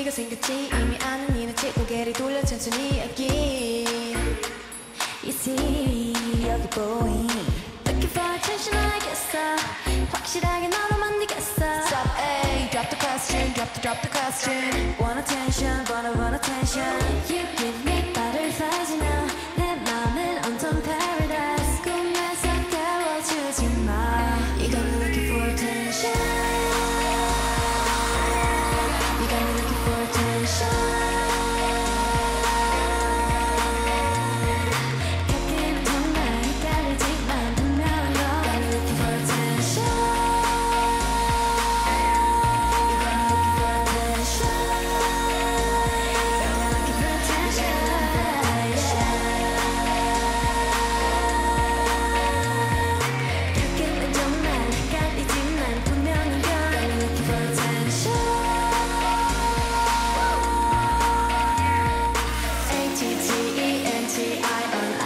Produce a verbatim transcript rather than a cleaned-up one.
문제가 생겼지. 이미 아는 이 눈치 고개를 돌려 천천히 여기 You see 여기 보이 Looking for attention 알겠어 확실하게 너로 만들겠어 Stop A drop the question drop the drop the question Want attention wanna want attention You give me butterflies you know 내 맘은 온통 paradise 꿈에서 깨워주지 마 You got me looking for attention You got me looking for attention A T T E N T I O N